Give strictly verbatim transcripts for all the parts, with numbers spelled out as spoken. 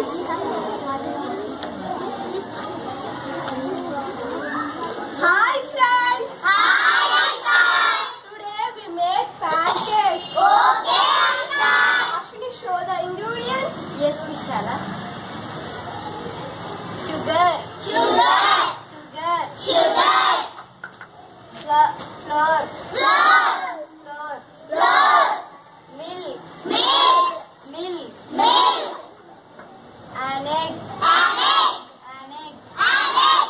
Hi friends! Hi Auntie! Today we make pancakes. Okay Auntie! Ashwini, show the ingredients. Yes, Vishala. Sugar. Sugar. Sugar. Sugar. Flour. Flour. Flour. Flour. Flour. Milk. Milk. Milk. Milk. An egg. An egg. An egg. An egg.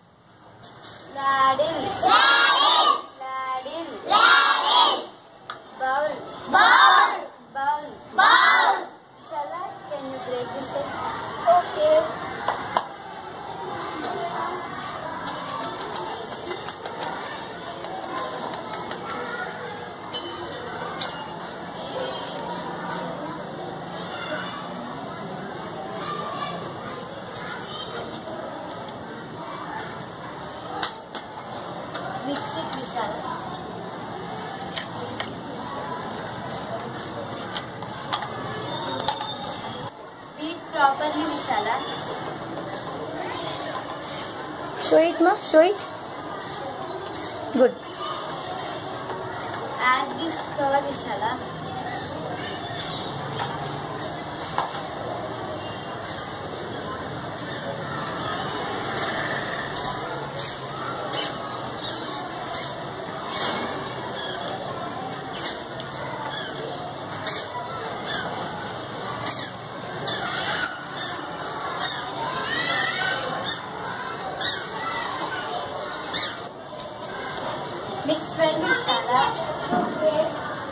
Ladle. Ladle. Ladle. Ladle. Bowl. Bowl. Bowl. Bowl. Vishala, can you break this egg? Okay. Mix it, Vishala. Beat properly, Vishala. Show it, ma. Show it. Good. Add this flour, Vishala. Mix well, Vishala. Okay.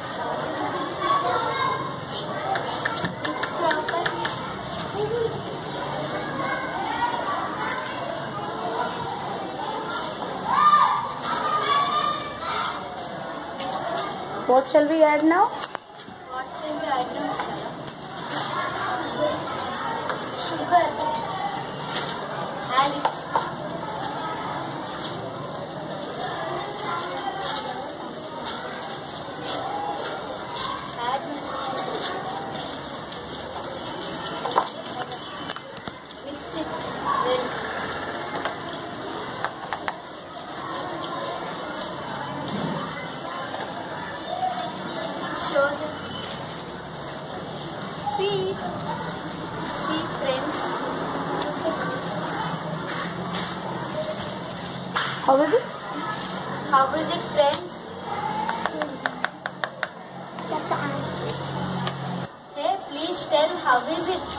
Mix properly. What shall we add now? What shall we add now, Vishala? Sugar. Add it. Add it. Mix it well. Show this. See. See, friends. How is it? How is it, friends? Hey, please tell how is it?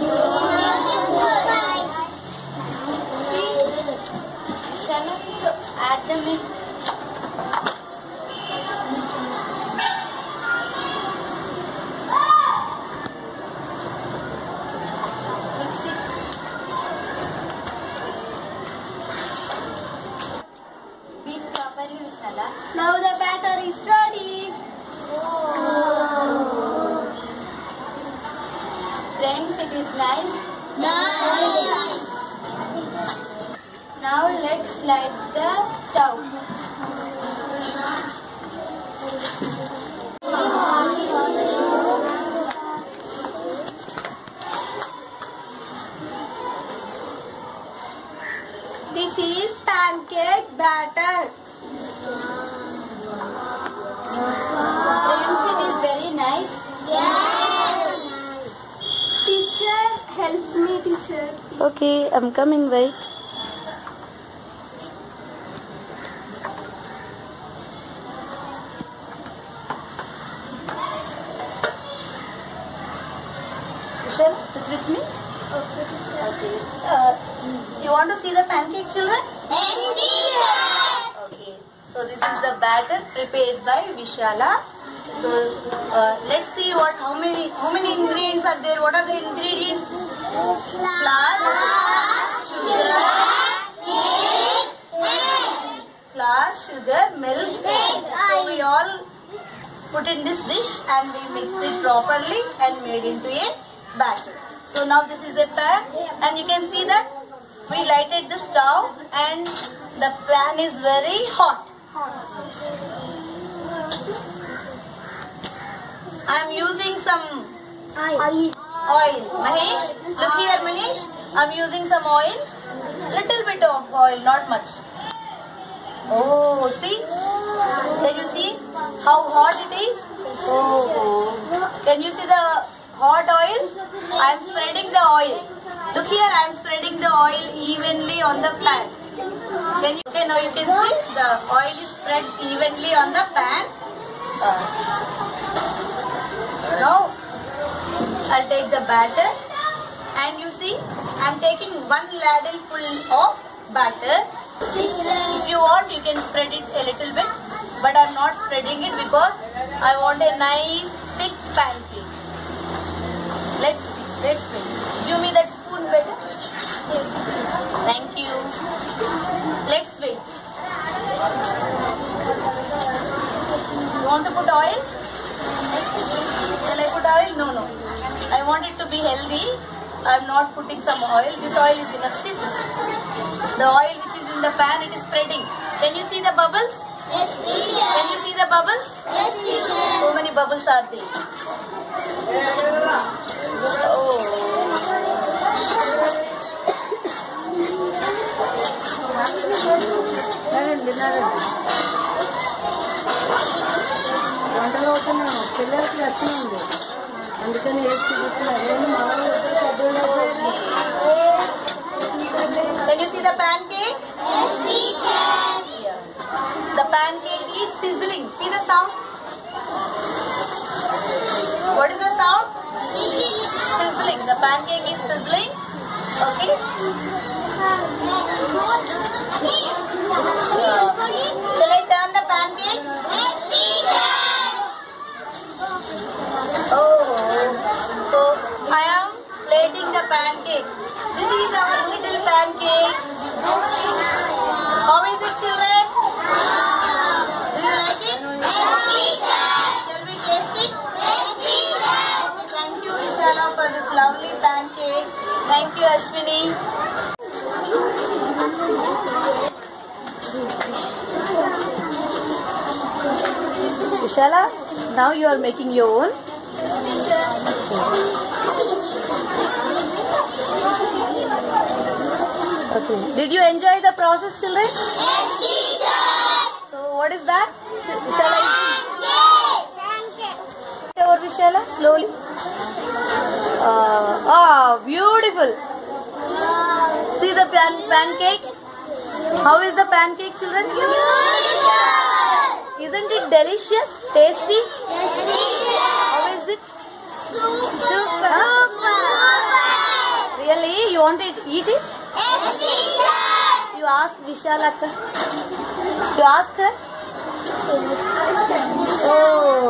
See? Shall I add the milk? Mix it. Beat properly, Vishala. Now the batter is ready. Friends, it is nice. Nice. Now let's light the stove. This is pancake batter. Friends, it is very nice. Yes. Teacher, help me, teacher. Okay, I'm coming. Wait. Michelle, sit with me. Okay, teacher. Okay. Uh, you want to see the pancake, children? Yes, teacher. Okay. So this is the batter prepared by Vishala. So uh, let's see what how many how many ingredients are there. What are the ingredients? Flour, sugar, flour, sugar, milk, egg. So we all put in this dish and we mixed it properly and made into a batter. So now this is a pan and you can see that we lighted the stove and the pan is very hot. I am using some Oil. oil. Mahesh, look here Mahesh. I'm using some oil. Little bit of oil, not much. Oh, see? Can you see how hot it is? Oh, can you see the hot oil? I'm spreading the oil. Look here, I'm spreading the oil evenly on the pan. Can you, okay, now you can see the oil is spread evenly on the pan. Uh, now, I'll take the batter. And you see, I'm taking one ladle full of batter. If you want, you can spread it a little bit. But I'm not spreading it because I want a nice thick pancake. Let's see. Let's see. Give me that spoon better. Thank you. Let's wait. You want to put oil? Shall I put oil? No, no. I want it to be healthy. I'm not putting some oil. This oil is enough. See, the oil which is in the pan, it is spreading. Can you see the bubbles? Yes, teacher. Can you see the bubbles? Yes, teacher. So many bubbles are there. Oh. వంటలు అవుతున్నాను పిల్లలకి లక్ష్యం ఉంది అందుకని ఏది చూపిస్తున్నారు Can you see the pancake? Yes, teacher. Yeah. The pancake is sizzling. See the sound? What is the sound? Sizzling. The pancake is sizzling. Okay. Yeah. Shall I turn the pancake? Yes, teacher. Oh, so I am plating the pancake. This is our little pancake. How is it, children? Do you like it? Yes, teacher. Shall we taste it? Yes, teacher. Okay, thank you, Vishala, for this lovely pancake. Thank you, Ashwini. Vishala, now you are making your own. Okay. Did you enjoy the process, children? Yes, teacher. So, what is that? Vishala, Pancake. over Vishala, slowly. Uh, ah, beautiful. See the pan pancake? How is the pancake, children? Isn't it delicious? Tasty? Yes, teacher. How is it? Super. Really? You want to eat it? Yes, teacher. You ask Vishalaka. You ask her? Oh.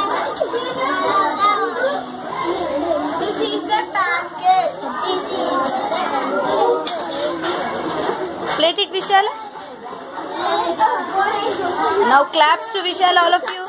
This is the pancake. This is Plate it, Vishala. Now claps to Vishala, all of you.